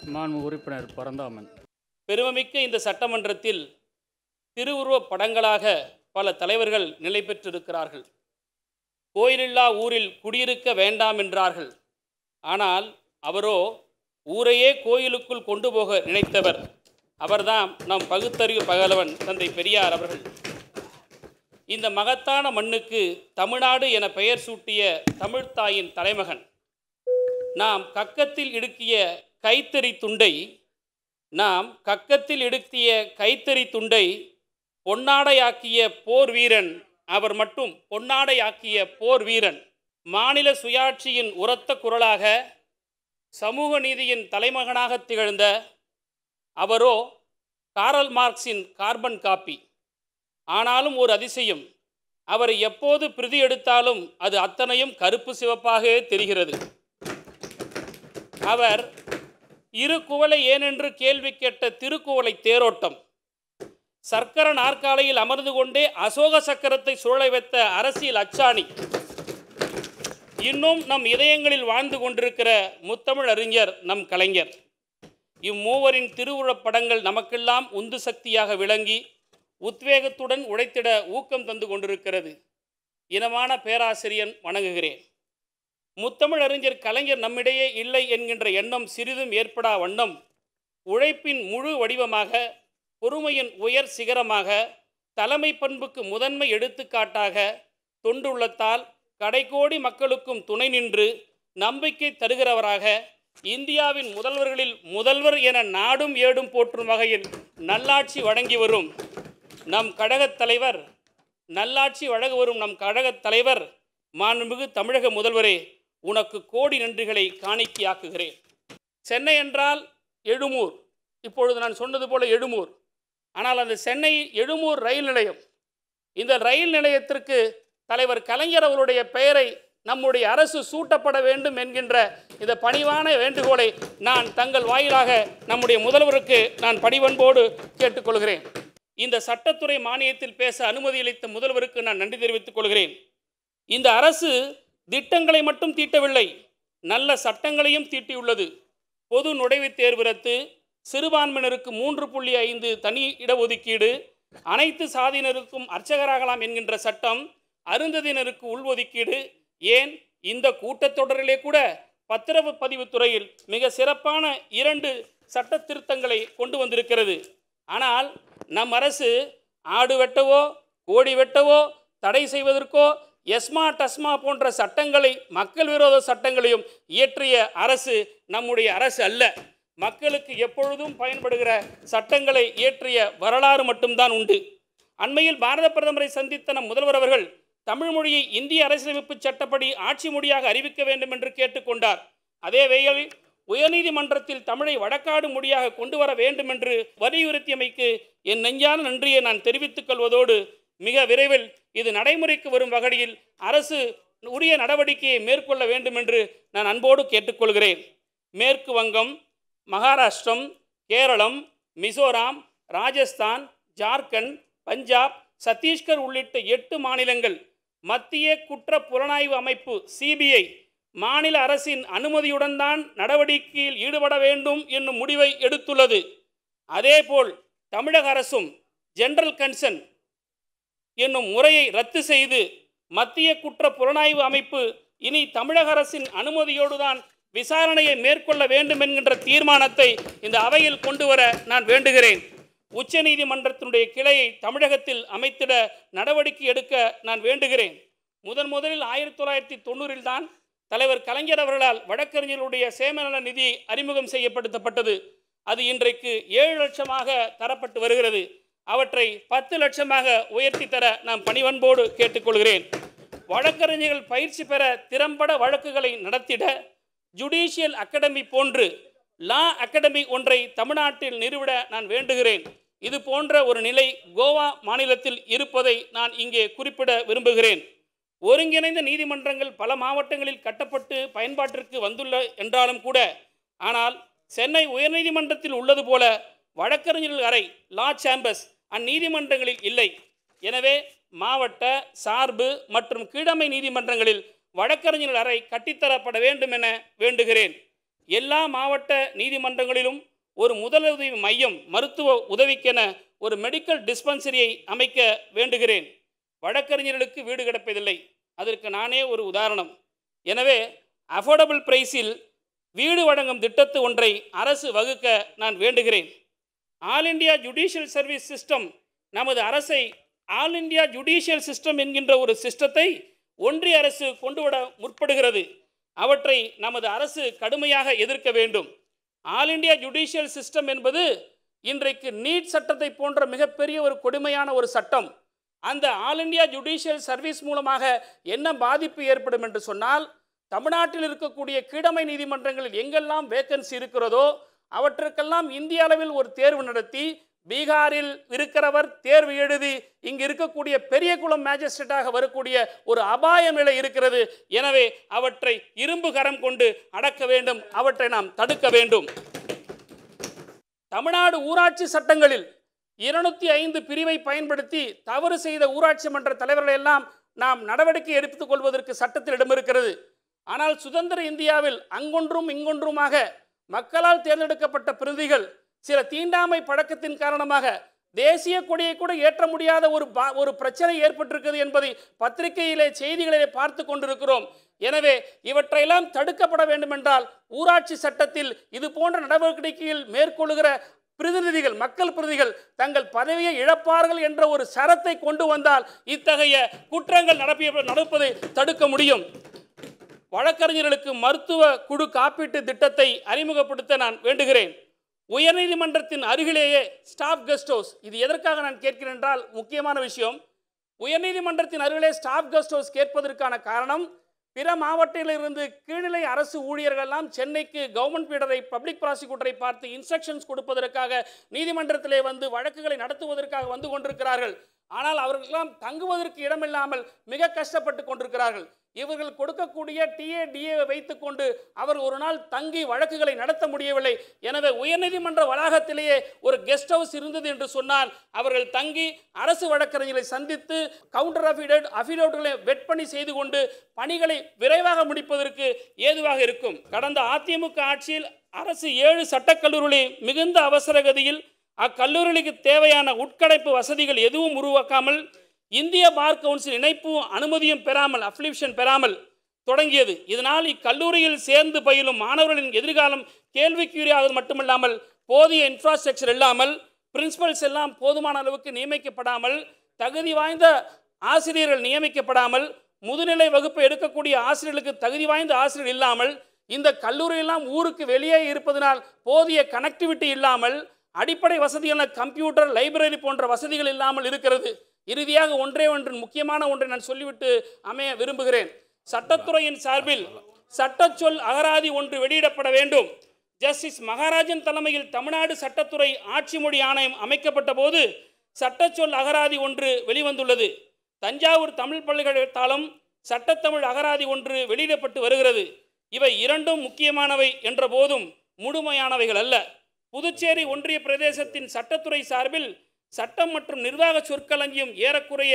மாண்பு உறுப்பினர் பரந்தாமன். பெருமைமிக்க இந்த சட்டமன்றத்தில் திருவுருவப் படங்களாக பல தலைவர்கள் நிலை பெற்றிருக்கிறார்கள். கோயிலில்லா ஊரில் குடியிருக்க வேண்டாம் என்றார்கள். ஆனால் அவரோ ஊரையே கோயிலுக்குள் கொண்டு போக நினைத்தவர். அவர்தான் நம் பகுத்தறிவு பகலவன் தந்தை பெரியார் அவர்கள். இந்த மகத்தான மண்ணுக்கு தமிழ்நாடு என பெயர் சூட்டிய தமிழ்த்தாயின் தலைமகன். நாம் கக்கத்தில் இடுக்கிய கைத்தறி துண்டை பொன்னாடையாக்கிய போர் வீரன். அவர் மட்டும் பொன்னாடையாக்கிய போர் வீரன். மாநில சுயாட்சியின் உரத்த குரலாக சமூக நீதியின் தலைமகனாக திகழ்ந்த அவரோ காரல் மார்க்சின் கார்பன் காப்பி. ஆனாலும் ஒரு அதிசயம், அவரை எப்போது பிரதி எடுத்தாலும் அது அத்தனையும் கருப்பு சிவப்பாகவே தெரிகிறது. அவர் இரு குவளை ஏனென்று கேள்வி கேட்ட திருக்குவளை தேரோட்டம், சர்க்கர நாற்காலையில் அமர்ந்து கொண்டே அசோக சக்கரத்தை சுழல வைத்த அரசியல் அச்சாணி, இன்னும் நம் இதயங்களில் வாழ்ந்து கொண்டிருக்கிற முத்தமிழ் அறிஞர் நம் கலைஞர். இம்மூவரின் திருவுருவப் படங்கள் நமக்கெல்லாம் உந்து சக்தியாக விளங்கி உத்வேகத்துடன் உழைத்திட ஊக்கம் தந்து கொண்டிருக்கிறது. இனமான பேராசிரியன் வணங்குகிறேன். முத்தமிழ் அறிஞர் கலைஞர் நம்மிடையே இல்லை என்கின்ற எண்ணம் சிறிதும் ஏற்படா வண்ணம் உழைப்பின் முழு வடிவமாக, பொறுமையின் உயர் சிகரமாக, தலைமை பண்புக்கு முதன்மை எடுத்துக்காட்டாக, தொண்டுள்ளத்தால் கடைக்கோடி மக்களுக்கும் துணை நின்று நம்பிக்கை தருகிறவராக, இந்தியாவின் முதல்வர்களில் முதல்வர் என நாடும் ஏடும் போற்றும் வகையில் நல்லாட்சி வழங்கி வரும் நம் கழகத் தலைவர் மாண்புமிகு தமிழக முதல்வரே, உனக்கு கோடி நன்றிகளை காணிக்கையாக்குகிறேன். சென்னை என்றால் எழுமூர், இப்பொழுது நான் சொன்னது போல எழுமூர். ஆனால் அந்த சென்னை எழுமூர் ரயில் நிலையம், இந்த ரயில் நிலையத்திற்கு தலைவர் கலைஞர் அவருடைய பெயரை நம்முடைய அரசு சூட்டப்பட வேண்டும் என்கின்ற இந்த பணிவான வேண்டுகோளை நான் தங்கள் வாயிலாக நம்முடைய முதல்வருக்கு நான் பணிவன்போடு கேட்டுக்கொள்கிறேன். இந்த சட்டத்துறை மானியத்தில் பேச அனுமதியளித்த முதல்வருக்கு நான் நன்றி தெரிவித்துக் கொள்கிறேன். இந்த அரசு திட்டங்களை மட்டும் தீட்டவில்லை, நல்ல சட்டங்களையும் தீட்டியுள்ளது. பொது நுழைவுத் தேர்வு ரத்து, சிறுபான்மையினருக்கு 3.5 தனி இடஒதுக்கீடு, அனைத்து சாதியினருக்கும் அர்ச்சகராகலாம் என்கின்ற சட்டம், அருந்ததியினருக்கு உள்ஒதுக்கீடு, ஏன் இந்த கூட்டத்தொடரிலே கூட பத்திரப்பதிவு துறையில் மிக சிறப்பான 2 சட்ட திருத்தங்களை கொண்டு வந்திருக்கிறது. ஆனால் நம் அரசு ஆடு வெட்டவோ கோடி வெட்டவோ தடை செய்வதற்கோ எஸ்மா டஸ்மா போன்ற சட்டங்களை, மக்கள் விரோத சட்டங்களையும் இயற்றிய அரசு நம்முடைய அரசு அல்ல. மக்களுக்கு எப்பொழுதும் பயன்படுகிற சட்டங்களை இயற்றிய வரலாறு மட்டும்தான் உண்டு. அண்மையில் பாரத பிரதமரை சந்தித்த நம் முதல்வர் அவர்கள் தமிழ் மொழியை இந்திய அரசியலமைப்பு சட்டப்படி ஆட்சி மொழியாக அறிவிக்க வேண்டும் என்று கேட்டுக்கொண்டார். அதே வேளையில் உயர்நீதிமன்றத்தில் தமிழை வழக்காடு மொழியாக கொண்டு வர வேண்டும் என்று வலியுறுத்தியமைக்கு என் நெஞ்சான நன்றியை நான் தெரிவித்துக் கொள்வதோடு, மிக விரைவில் இது நடைமுறைக்கு வரும் வகையில் அரசு உரிய நடவடிக்கையை மேற்கொள்ள வேண்டும் என்று நான் அன்போடு கேட்டுக்கொள்கிறேன். மேற்கு வங்கம், மகாராஷ்டிரம், கேரளம், மிசோராம், ராஜஸ்தான், ஜார்க்கண்ட், பஞ்சாப், சத்தீஸ்கர் உள்ளிட்ட 8 மாநிலங்கள் மத்திய குற்ற புலனாய்வு அமைப்பு CBI மாநில அரசின் அனுமதியுடன் தான் நடவடிக்கையில் ஈடுபட வேண்டும் என்னும் முடிவை எடுத்துள்ளது. அதேபோல் தமிழக அரசும் ஜெனரல் கன்சர்ன் என்னும் முறையை ரத்து செய்து மத்திய குற்ற புலனாய்வு அமைப்பு இனி தமிழக அரசின் அனுமதியோடு தான் விசாரணையை மேற்கொள்ள வேண்டும் என்கின்ற தீர்மானத்தை இந்த அவையில் கொண்டு வர நான் வேண்டுகிறேன். உச்ச நீதிமன்றத்தினுடைய கிளையை தமிழகத்தில் அமைத்திட நடவடிக்கை எடுக்க நான் வேண்டுகிறேன். முதலில் 1990 தான் தலைவர் கலைஞர் அவர்களால் வழக்கறிஞர்களுடைய சேமநல நிதி அறிமுகம் செய்யப்படுத்தப்பட்டது. அது இன்றைக்கு 7 லட்சமாக தரப்பட்டு வருகிறது. அவற்றை 10 லட்சமாக உயர்த்தி தர நான் பணிவன்போடு கேட்டுக்கொள்கிறேன். வழக்கறிஞர்கள் பயிற்சி பெற திறம்பட வழக்குகளை நடத்திட ஜுடிஷியல் அகாடமி போன்று லா அகாடமி ஒன்றை தமிழ்நாட்டில் நிறுவிட நான் வேண்டுகிறேன். இது போன்ற ஒரு நிலை கோவா மாநிலத்தில் இருப்பதை நான் இங்கே குறிப்பிட விரும்புகிறேன். ஒருங்கிணைந்த நீதிமன்றங்கள் பல மாவட்டங்களில் கட்டப்பட்டு பயன்பாட்டிற்கு வந்துள்ள என்றாலும் கூட, ஆனால் சென்னை உயர்நீதிமன்றத்தில் உள்ளது போல வழக்கறிஞர்கள் அறை லா சேம்பர்ஸ் அந்நீதிமன்றங்களில் இல்லை. எனவே மாவட்ட, சார்பு மற்றும் கீழமை நீதிமன்றங்களில் வழக்கறிஞர்கள் அறை கட்டித்தரப்பட வேண்டும் என வேண்டுகிறேன். எல்லா மாவட்ட நீதிமன்றங்களிலும் ஒரு முதலுதவி மையம், மருத்துவ உதவிக்கென ஒரு மெடிக்கல் டிஸ்பென்சரியை அமைக்க வேண்டுகிறேன். வழக்கறிஞர்களுக்கு வீடு கிடைப்பதில்லை, அதற்கு நானே ஒரு உதாரணம். எனவே அஃபோர்டபுள் பிரைஸில் வீடு வழங்கும் திட்டத்து ஒன்றை அரசு வகுக்க நான் வேண்டுகிறேன். All India judicial service system, நமது அரசை ஆல் இண்டியா ஜுடிஷியல் சிஸ்டம் என்கின்ற ஒரு சிஸ்டத்தை ஒன்றிய அரசு கொண்டுவிட முற்படுகிறது. அவற்றை நமது அரசு கடுமையாக எதிர்க்க வேண்டும். ஆல் இண்டியா ஜுடிஷியல் சிஸ்டம் என்பது இன்றைக்கு நீட் சட்டத்தை போன்ற மிகப்பெரிய ஒரு கொடுமையான ஒரு சட்டம். அந்த ஆல் இண்டியா ஜுடிஷியல் சர்வீஸ் மூலமாக என்ன பாதிப்பு ஏற்படும் என்று சொன்னால், தமிழ்நாட்டில் இருக்கக்கூடிய கீழமை நீதிமன்றங்களில் எங்கெல்லாம் வேக்கன்சி இருக்கிறதோ அவற்றுக்கெல்லாம் இந்திய அளவில் ஒரு தேர்வு நடத்தி, பீகாரில் இருக்கிறவர் தேர்வு எழுதி இங்கு இருக்கக்கூடிய பெரிய குளம் மேஜிஸ்ட்ரேட்டாக வரக்கூடிய ஒரு அபாய நிலை இருக்கிறது. எனவே அவற்றை இரும்பு கரம் கொண்டு அடக்க வேண்டும், அவற்றை நாம் தடுக்க வேண்டும். தமிழ்நாடு ஊராட்சி சட்டங்களில் 205 பிரிவை பயன்படுத்தி தவறு செய்த ஊராட்சி மன்ற தலைவர்கள் எல்லாம் நாம் நடவடிக்கை எடுத்துக் கொள்வதற்கு சட்டத்தில் இடம் இருக்கிறது. ஆனால் சுதந்திர இந்தியாவில் அங்கொன்றும் இங்கொன்றுமாக மக்களால் தேர்ந்தெடுக்கப்பட்ட பிரதிகள் சில தீண்டாமை பழக்கத்தின் காரணமாக தேசிய கொடியை கூட ஏற்ற முடியாத ஒரு பிரச்சனை ஏற்பட்டிருக்கிறது என்பதை பத்திரிகையிலே செய்திகளிலே பார்த்து கொண்டிருக்கிறோம். எனவே இவற்றையெல்லாம் தடுக்கப்பட வேண்டுமென்றால் ஊராட்சி சட்டத்தில் இது போன்ற நடவடிக்கையில் மேற்கொள்கிற பிரதிநிதிகள், மக்கள் பிரதிகள் தங்கள் பதவியை இழப்பார்கள் என்ற ஒரு சரத்தை கொண்டு வந்தால் இத்தகைய குற்றங்கள் நடப்பதை தடுக்க முடியும். வழக்கறிஞர்களுக்கு மருத்துவ குழு காப்பீட்டு திட்டத்தை அறிமுகப்படுத்த நான் வேண்டுகிறேன். உயர்நீதிமன்றத்தின் அருகிலேயே ஸ்டாஃப் கெஸ்ட் ஹவுஸ், இது எதற்காக நான் கேட்கிறேன் என்றால் முக்கியமான விஷயம். உயர்நீதிமன்றத்தின் அருகிலே ஸ்டாஃப் கெஸ்ட் ஹவுஸ் கேட்பதற்கான காரணம், பிற மாவட்டத்திலிருந்து கீழ்நிலை அரசு ஊழியர்கள் எல்லாம் சென்னைக்கு கவர்மெண்ட் பீடரை, பப்ளிக் ப்ராசிக்யூட்டரை பார்த்து இன்ஸ்ட்ரக்ஷன்ஸ் கொடுப்பதற்காக நீதிமன்றத்திலே வந்து வழக்குகளை நடத்துவதற்காக வந்து கொண்டிருக்கிறார்கள். ஆனால் அவர்களெல்லாம் தங்குவதற்கு இடமில்லாமல் மிக கஷ்டப்பட்டு கொண்டிருக்கிறார்கள். இவர்கள் கொடுக்கக்கூடிய டிஏ வைத்துக்கொண்டு அவர் ஒரு நாள் தங்கி வழக்குகளை நடத்த முடியவில்லை. எனவே உயர்நீதிமன்ற வளாகத்திலேயே ஒரு கெஸ்ட் ஹவுஸ் இருந்தது என்று சொன்னால் அவர்கள் தங்கி அரசு வழக்கறிஞர்களை சந்தித்து கவுண்டர் அஃபிடேவிட்களை வெட்பணி செய்து கொண்டு பணிகளை விரைவாக முடிப்பதற்கு ஏதுவாக இருக்கும். கடந்த அதிமுக ஆட்சியில் அரசு 7 சட்டக்கல்லூரிகளை மிகுந்த அவசரகதியில் அக்கல்லூரிகளுக்கு தேவையான உட்கடைப்பு வசதிகள் எதுவும் உருவாக்காமல், இந்திய பார் கவுன்சில் இணைப்பும் அனுமதியும் பெறாமல், அஃபிலியேஷன் பெறாமல் தொடங்கியது. இதனால் இக்கல்லூரியில் சேர்ந்து பயிலும் மாணவர்களின் எதிர்காலம் கேள்விக்குறியாவது மட்டுமில்லாமல், போதிய இன்ஃப்ராஸ்ட்ரக்சர் இல்லாமல், பிரின்சிபல்ஸ் எல்லாம் போதுமான அளவுக்கு நியமிக்கப்படாமல், தகுதி வாய்ந்த ஆசிரியர்கள் நியமிக்கப்படாமல், முதுநிலை வகுப்பு எடுக்கக்கூடிய ஆசிரியர்களுக்கு தகுதி வாய்ந்த ஆசிரியர்கள் இல்லாமல், இந்த கல்லூரியெல்லாம் ஊருக்கு வெளியே இருப்பதனால் போதிய கனெக்டிவிட்டி இல்லாமல், அடிப்படை வசதியான கம்ப்யூட்டர், லைப்ரரி போன்ற வசதிகள் இல்லாமல் இருக்கிறது. இறுதியாக முக்கியமான ஒன்றை நான் சொல்லிவிட்டு அமைய விரும்புகிறேன். சட்டத்துறையின் சார்பில் சட்டச்சொல் அகராதி ஒன்று வெளியிடப்பட வேண்டும். ஜஸ்டிஸ் மகாராஜன் தலைமையில் தமிழ்நாடு சட்டத்துறை ஆட்சி மொழி ஆணையம் அமைக்கப்பட்ட போது சட்டச்சொல் அகராதி ஒன்று வெளிவந்துள்ளது. தஞ்சாவூர் தமிழ் பல்கலைக்கழகத்தாலும் சட்டத்தமிழ் அகராதி ஒன்று வெளியிடப்பட்டு வருகிறது. இவை இரண்டும் முக்கியமானவை என்ற போதும் முழுமையானவைகள் அல்ல. புதுச்சேரி ஒன்றிய பிரதேசத்தின் சட்டத்துறை சார்பில் சட்டம் மற்றும் நிர்வாக சொற்களஞ்சியம் ஏறக்குறைய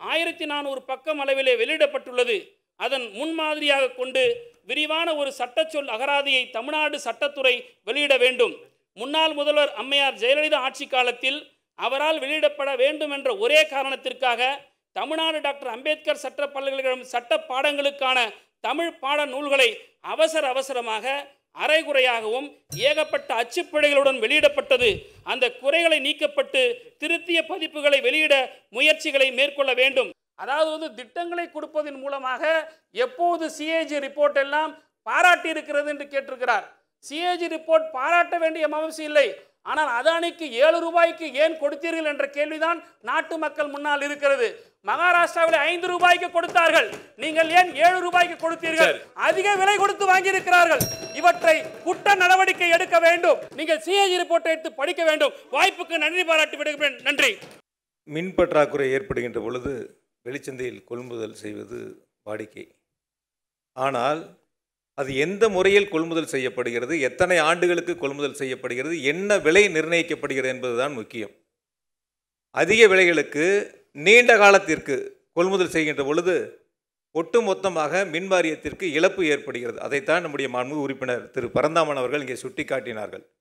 1400 பக்கம் அளவிலே வெளியிடப்பட்டுள்ளது. அதன் முன்மாதிரியாக கொண்டு விரிவான ஒரு சட்டச்சொல் அகராதியை தமிழ்நாடு சட்டத்துறை வெளியிட வேண்டும். முன்னாள் முதல்வர் அம்மையார் ஜெயலலிதா ஆட்சி காலத்தில் அவரால் வெளியிடப்பட வேண்டும் என்ற ஒரே காரணத்திற்காக தமிழ்நாடு டாக்டர் அம்பேத்கர் சட்ட பல்கலைக்கழகம் சட்ட பாடங்களுக்கான தமிழ் பாட நூல்களை அவசரமாக அரைகுறையாகவும் ஏகப்பட்ட அச்சுப்பிழைகளுடன் வெளியிடப்பட்டது. அந்த குறைகளை நீக்கப்பட்டு திருத்திய பதிப்புகளை வெளியிட முயற்சிகளை மேற்கொள்ள வேண்டும். அதாவது திட்டங்களை கொடுப்பதன் மூலமாக எப்போது சிஏஜி ரிப்போர்ட் எல்லாம் பாராட்டி இருக்கிறது என்று கேட்டிருக்கிறார். சிஏஜி ரிப்போர்ட் பாராட்ட வேண்டிய அவசியம் இல்லை. ஆனால் அதானிக்கு 7 ரூபாய்க்கு ஏன் கொடுத்தீர்கள் என்ற கேள்விதான் நாட்டு மக்கள் முன்னால் இருக்கிறது. மகாராஷ்டிராவில் 5 ரூபாய்க்கு கொடுத்தார்கள், நீங்கள் ஏன் 7 ரூபாய்க்கு கொடுத்தீர்கள்? அதிக விலை கொடுத்து வாங்கி இருக்கிறார்கள். இவற்றை குற்ற நடவடிக்கை எடுக்க வேண்டும். நீங்கள் சிஏஜி ரிப்போர்ட்டை எடுத்து படிக்க வேண்டும். வாய்ப்புக்கு நன்றி பாராட்டி விடுகிறேன். நன்றி. மின் பற்றாக்குறை ஏற்படுகின்ற பொழுது வெளிச்சந்தையில் கொள்முதல் செய்வது வாடிக்கை. ஆனால் அது எந்த முறையில் கொள்முதல் செய்யப்படுகிறது, எத்தனை ஆண்டுகளுக்கு கொள்முதல் செய்யப்படுகிறது, என்ன விலை நிர்ணயிக்கப்படுகிறது என்பதுதான் முக்கியம். அதிக விலைகளுக்கு நீண்ட காலத்திற்கு கொள்முதல் செய்கின்ற பொழுது ஒட்டுமொத்தமாக மின் வாரியத்திற்கு இழப்பு ஏற்படுகிறது. அதைத்தான் நம்முடைய மாண்புமிகு உறுப்பினர் திரு பரந்தாமன் அவர்கள் இங்கே சுட்டிக்காட்டினார்கள்.